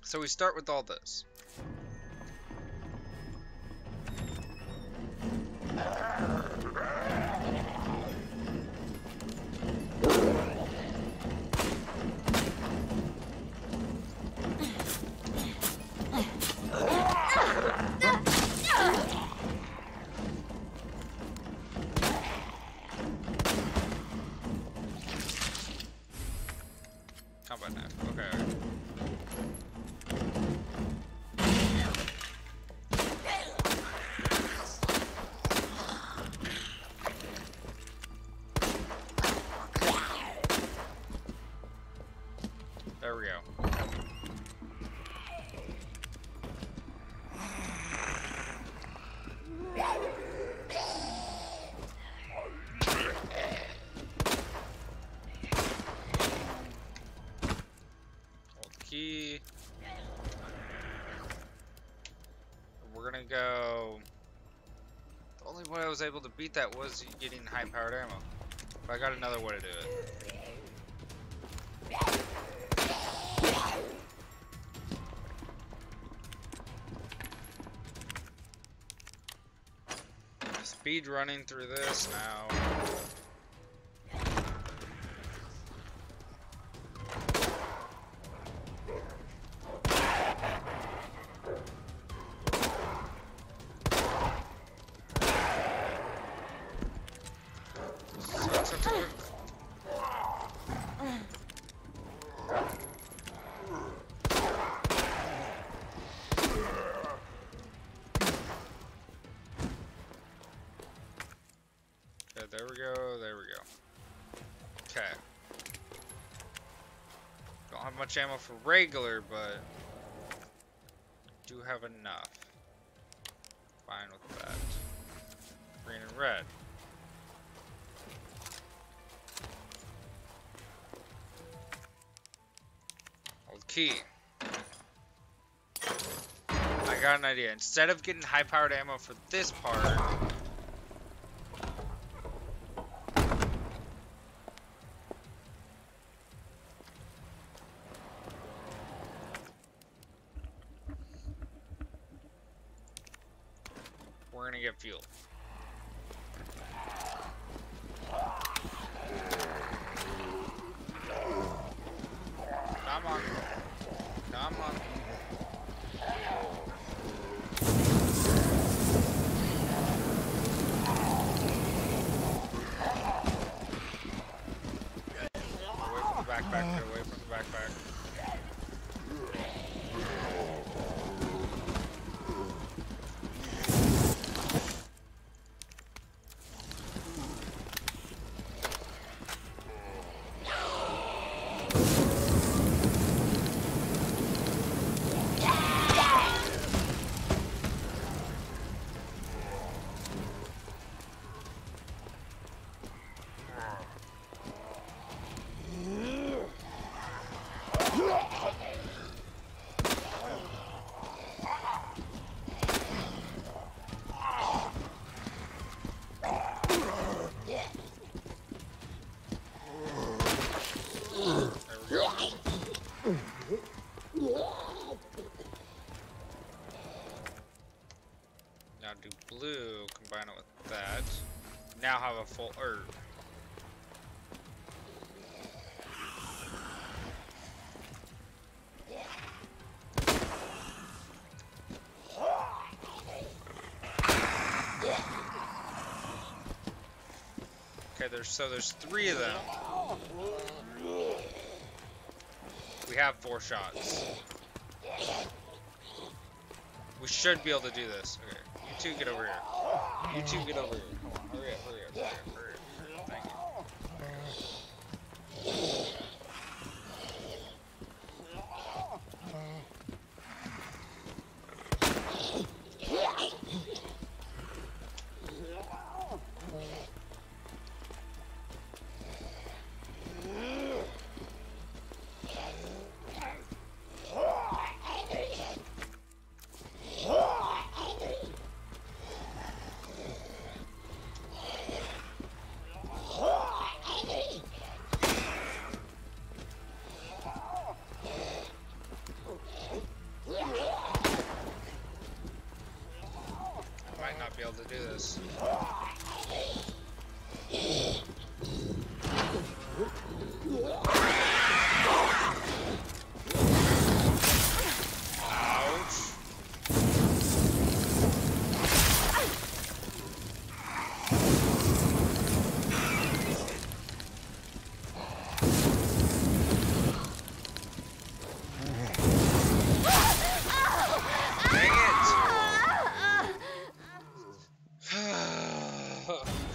So we start with all this. Combat knife. Okay. There we go. Hold the key. We're gonna go. The only way I was able to beat that was getting high-powered ammo. But I got another way to do it. Speed running through this now. There we go, there we go. Okay. Don't have much ammo for regular, but do have enough. Fine with that. Green and red. Hold key. I got an idea. Instead of getting high-powered ammo for this part, we're gonna get fuel. Come on. Come on. Away from the backpack, get away from the backpack. Now do blue, combine it with that. Now have a full herb. Okay, there's 3 of them. We have 4 shots. We should be able to do this. Okay, you 2 get over here. You 2 get over here. Come on, hurry up, hurry up, hurry up, hurry up. Thank you.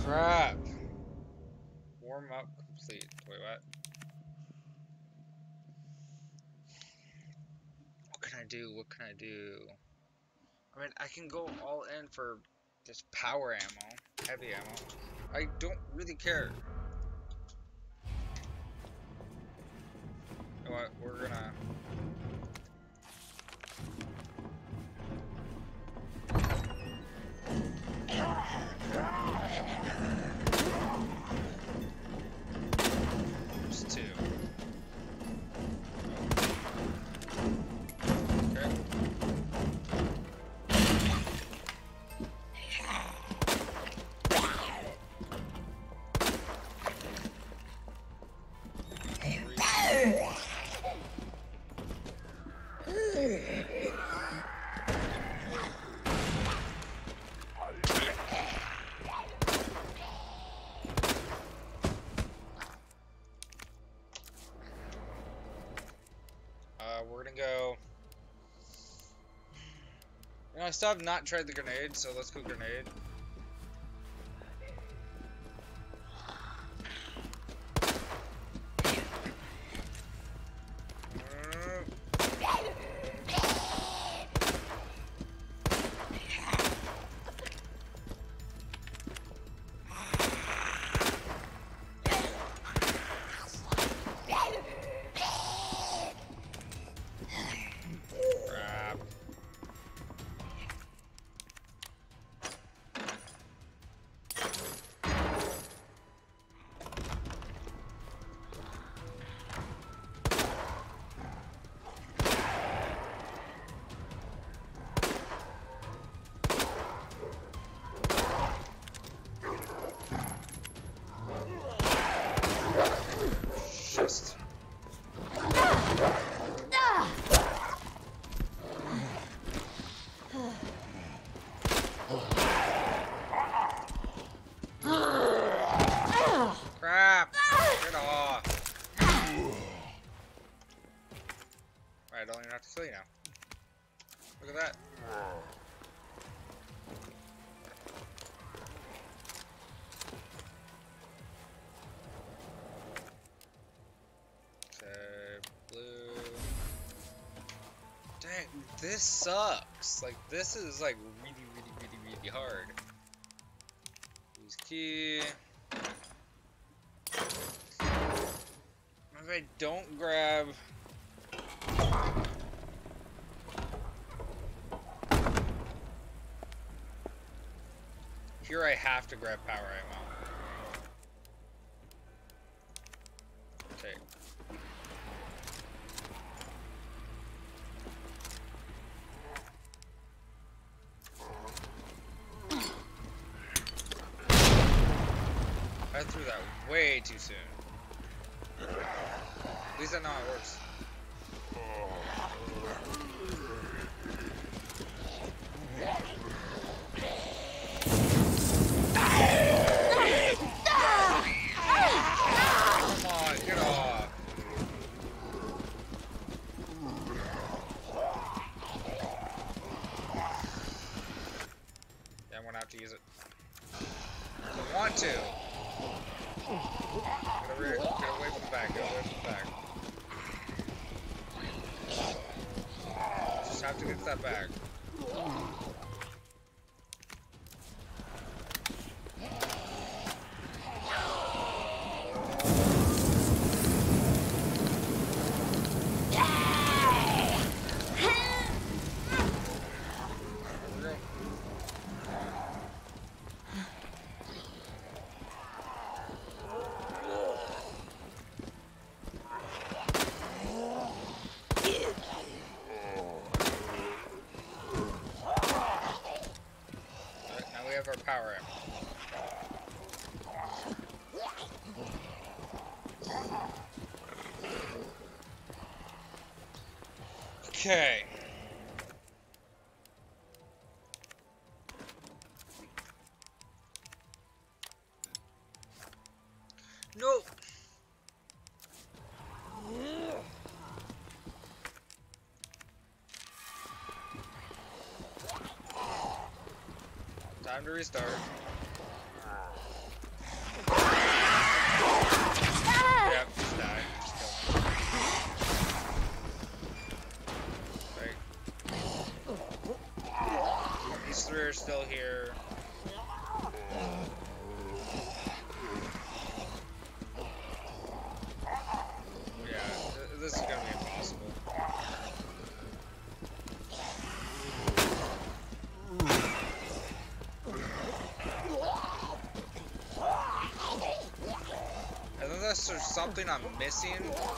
Crap. Warm up complete. Wait, what? What can I do? What can I do? I mean, I can go all in for just power ammo, heavy ammo. I don't really care. You know what? We're gonna... Just two. Okay. We're gonna go... You know, I still have not tried the grenade, so let's go grenade. Just... Crap! Get off! Right, I don't even have to kill you now. Look at that. Okay, blue. Dang, this sucks. Like, this is like really hard. Use key. If I don't grab... Here I have to grab power ammo. Okay. I threw that way too soon. At least I know how it works. Come on, get off. Yeah, I'm gonna have to use it. I want to. Get away from the back, get away from the back. Just have to get to that bag. Our power ammo. Okay. Nope. Time to restart. unless there's something I'm missing.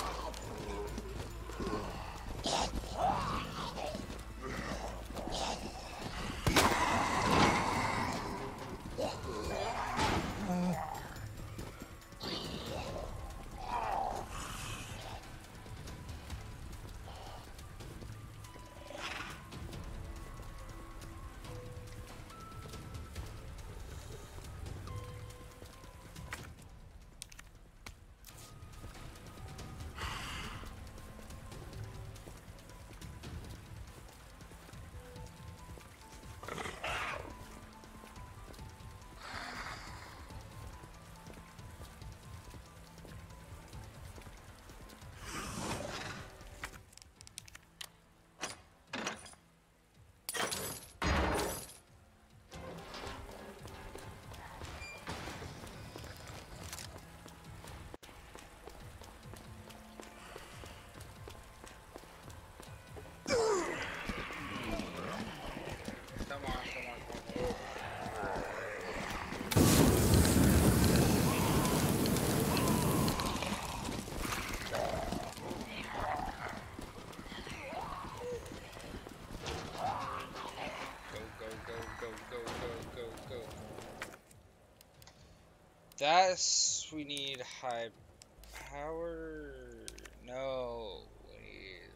That's, we need high power. No, we need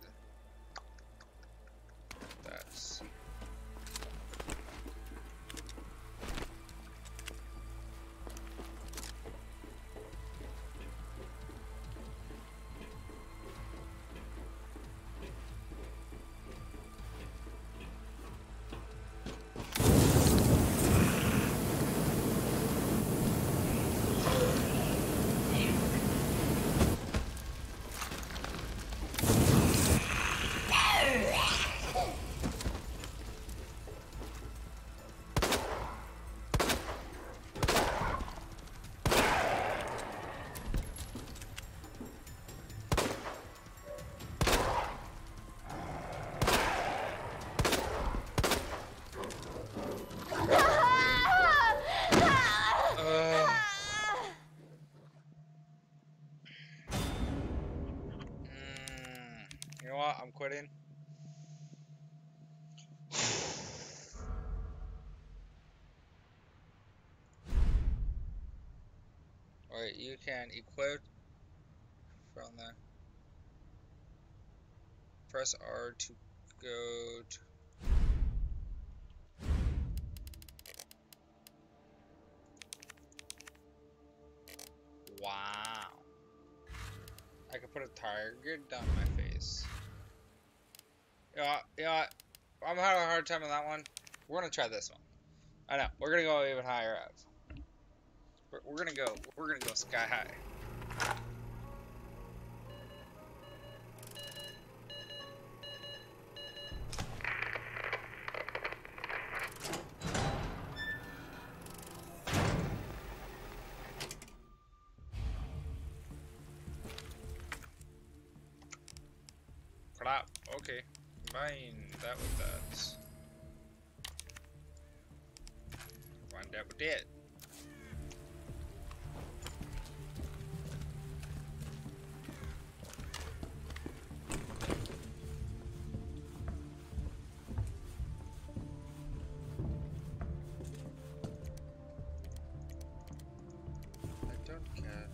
that's. You know what? I'm quitting. Alright, you can equip from there. Press R to go to. Wow. I could put a target down my face. Yeah, I'm having a hard time on that one. We're gonna try this one. I know, we're gonna go even higher up. We're gonna go sky high. Crap, okay. Combine that with that. Find out what did. I don't care.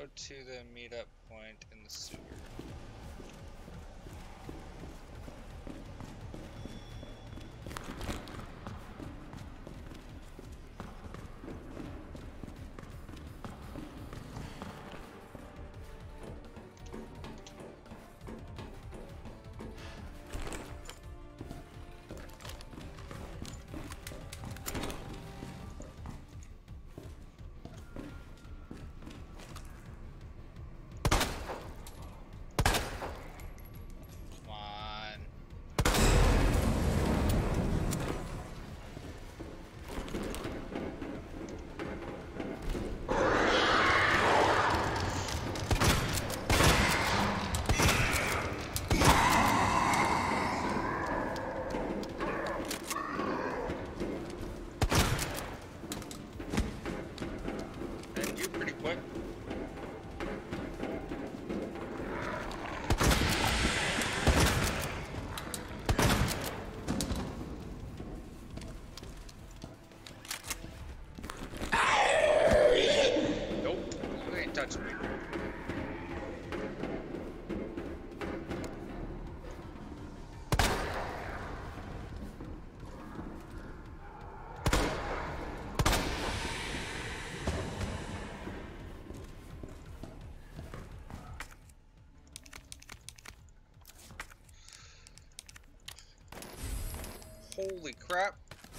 go to the meetup point in the sewer. Holy crap.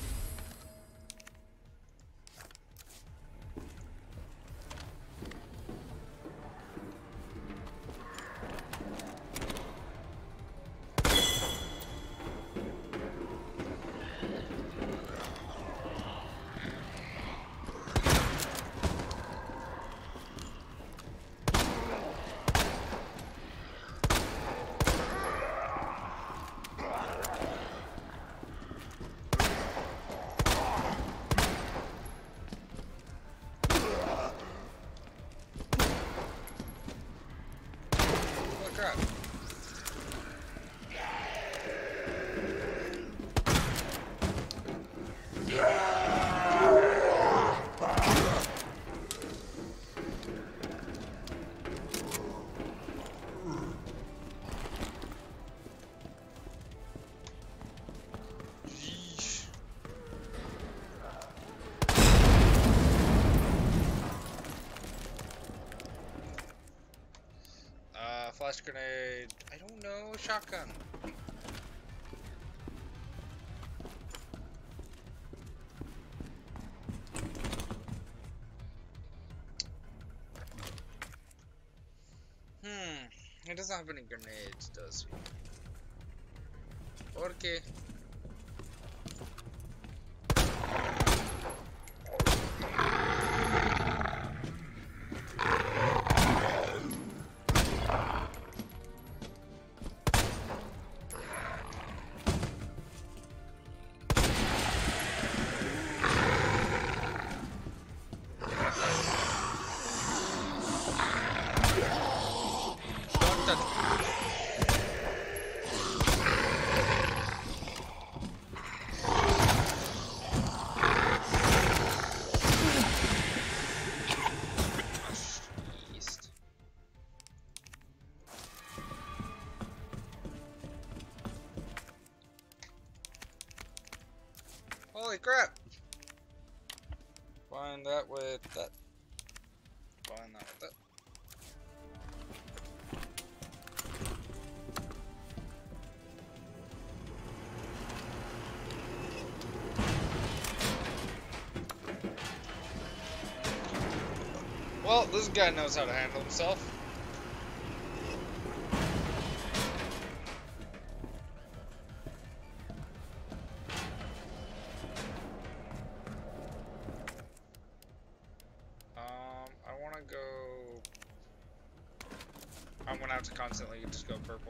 Flash grenade, I don't know, shotgun. It doesn't have any grenades, does he? Porque? Holy crap! Combine that with that. Combine that with that. Well, this guy knows how to handle himself. I'm gonna have to constantly just go purple.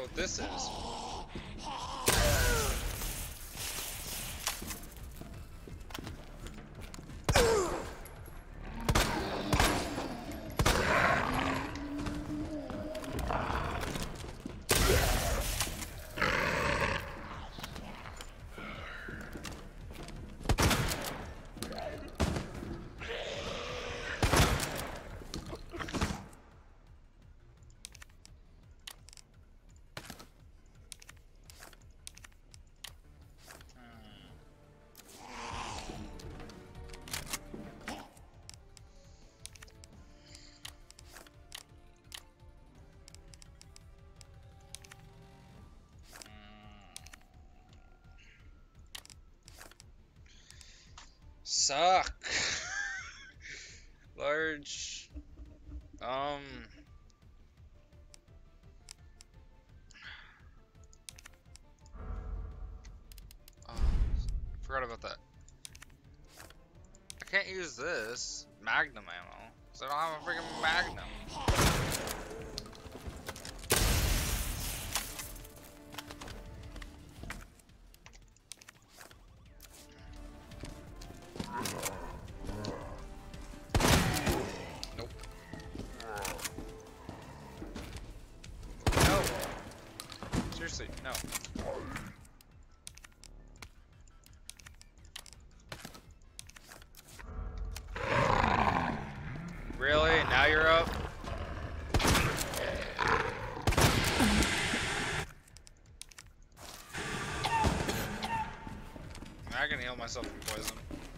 what this is. Suck. Large. Forgot about that. I can't use this Magnum ammo, so I don't have a freaking Magnum. Nope. No. Seriously, no. Really? Now you're up? I can heal myself from poison.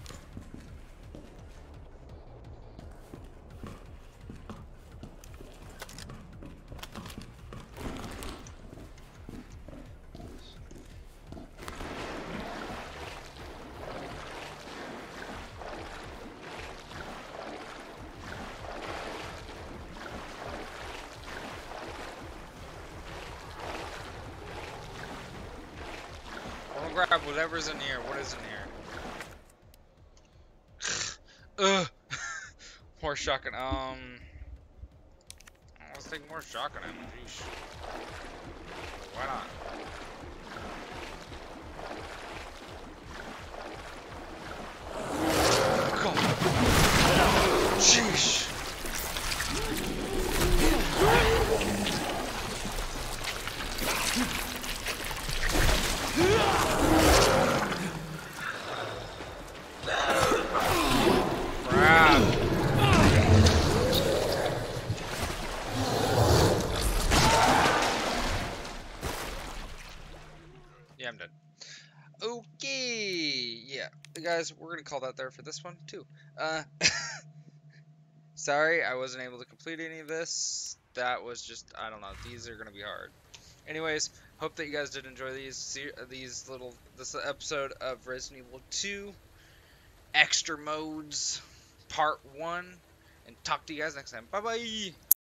Grab whatever's in here. What is in here? Ugh. More shotgun. Let's take more shotgun ammo. Jeez. Why not? God. Jeez. Yeah, I'm dead. Okay, yeah, guys, we're gonna call that there for this one too. Sorry, I wasn't able to complete any of this. That was just, I don't know. These are gonna be hard. Anyways, hope that you guys did enjoy this episode of Resident Evil 2 Extra Modes Part 1, and talk to you guys next time. Bye bye.